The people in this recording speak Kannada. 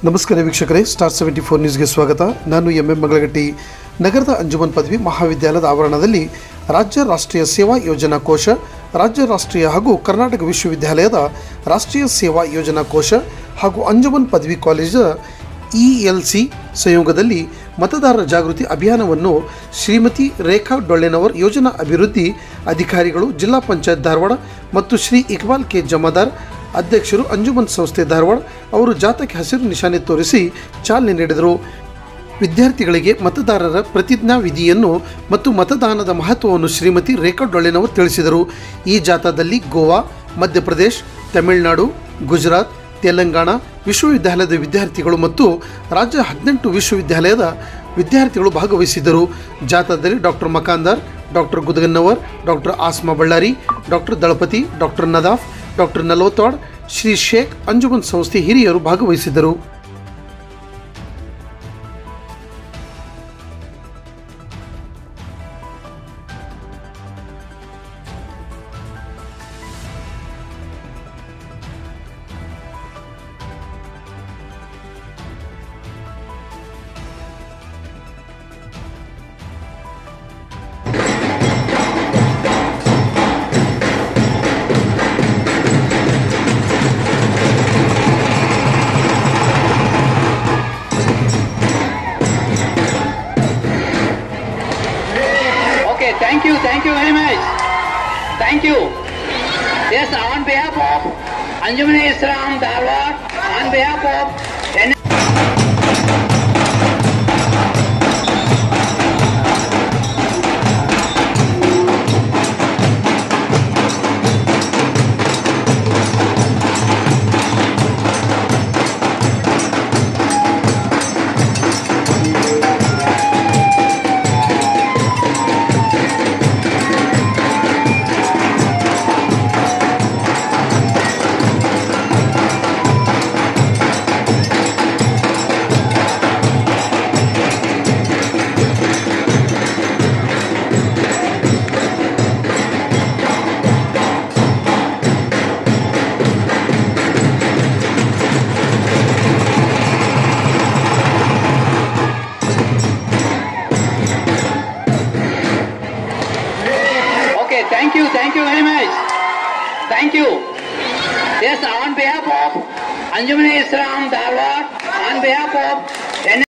ನಮಸ್ಕಾರ ವೀಕ್ಷಕರೇ, ಸ್ಟಾರ್ 74 ನ್ಯೂಸ್ಗೆ ಸ್ವಾಗತ. ನಾನು ಎಂ ಮಗಳಗಟ್ಟಿ. ನಗರದ ಅಂಜುಮನ್ ಪದವಿ ಮಹಾವಿದ್ಯಾಲಯದ ಆವರಣದಲ್ಲಿ ರಾಜ್ಯ ರಾಷ್ಟ್ರೀಯ ಸೇವಾ ಯೋಜನಾ ಕೋಶ, ರಾಜ್ಯ ರಾಷ್ಟ್ರೀಯ ಹಾಗೂ ಕರ್ನಾಟಕ ವಿಶ್ವವಿದ್ಯಾಲಯದ ರಾಷ್ಟ್ರೀಯ ಸೇವಾ ಯೋಜನಾ ಕೋಶ ಹಾಗೂ ಅಂಜುಮನ್ ಪದವಿ ಕಾಲೇಜು ELC ಸಂಯೋಗದಲ್ಲಿ ಮತದಾರರ ಜಾಗೃತಿ ಅಭಿಯಾನವನ್ನು ಶ್ರೀಮತಿ ರೇಖಾ ಡೊಳ್ಳೆನವರ್ ಯೋಜನಾ ಅಭಿವೃದ್ಧಿ ಅಧಿಕಾರಿಗಳು, ಜಿಲ್ಲಾ ಪಂಚಾಯತ್ ಧಾರವಾಡ ಮತ್ತು ಶ್ರೀ ಇಕ್ಬಾಲ್ ಕೆ ಜಮಾದಾರ್ ಅಧ್ಯಕ್ಷರು, ಅಂಜುಮನ್ ಸಂಸ್ಥೆ ಧಾರವಾಡ ಅವರು ಜಾಥಾಕ್ಕೆ ಹಸಿರು ನಿಶಾನೆ ತೋರಿಸಿ ಚಾಲನೆ ನೀಡಿದರು. ವಿದ್ಯಾರ್ಥಿಗಳಿಗೆ ಮತದಾರರ ಪ್ರತಿಜ್ಞಾ ವಿಧಿಯನ್ನು ಮತ್ತು ಮತದಾನದ ಮಹತ್ವವನ್ನು ಶ್ರೀಮತಿ ರೇಖಾ ಡೊಳ್ಳೆನವರು ತಿಳಿಸಿದರು. ಈ ಜಾಥಾದಲ್ಲಿ ಗೋವಾ, ಮಧ್ಯಪ್ರದೇಶ, ತಮಿಳುನಾಡು, ಗುಜರಾತ್, ತೆಲಂಗಾಣ ವಿಶ್ವವಿದ್ಯಾಲಯದ ವಿದ್ಯಾರ್ಥಿಗಳು ಮತ್ತು ರಾಜ್ಯ 18 ವಿಶ್ವವಿದ್ಯಾಲಯದ ವಿದ್ಯಾರ್ಥಿಗಳು ಭಾಗವಹಿಸಿದ್ದರು. ಜಾಥಾದಲ್ಲಿ doctor Makandar, doctor Gudagannavar, doctor Asma Ballari, doctor Dalapati, doctor Nadaf, doctor Nalotad, Shri Sheikh, Anjuman ಸಂಸ್ಥೆ ಹಿರಿಯರು ಭಾಗವಹಿಸಿದ್ದರು. Thank you very much. Thank you. Yes, on behalf of Anjuman Islam Dharwad, on behalf of Thank you very much. Thank you. Yes, on behalf of Anjuman Islam Dharwad, on behalf of